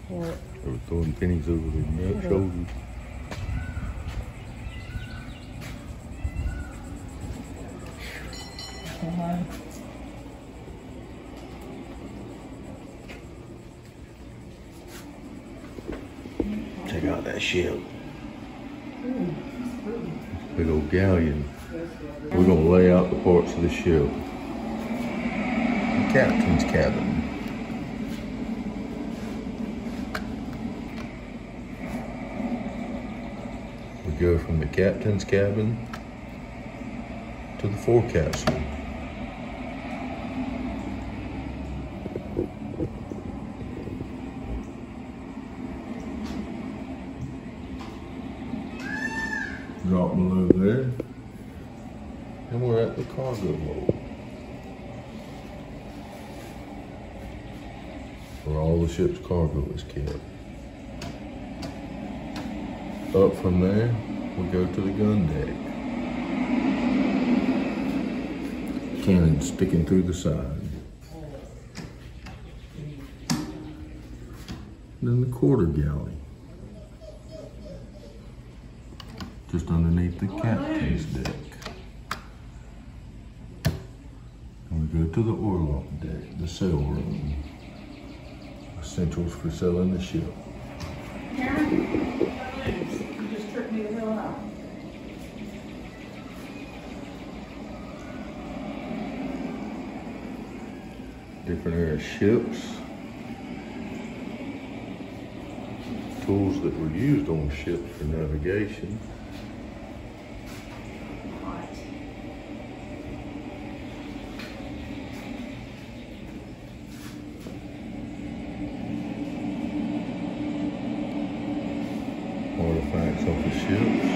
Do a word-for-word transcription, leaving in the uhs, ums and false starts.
What? They were throwing pennies over their neck, shoulders. Uh-huh. Check out that ship. Big old galleon. We're gonna lay out the parts of the ship. The captain's cabin. We go from the captain's cabin to the forecastle. Drop below there, and we're at the cargo hold, where all the ship's cargo is kept. Up from there, we go to the gun deck. Cannon sticking through the side. Then the quarter galley, just underneath the captain's deck. And we go to the orlop deck, the sail room. Essentials for sailing the ship. Karen, you just tripped me the hell out. Different era ships. Tools that were used on ships for navigation. Artifacts of the ships.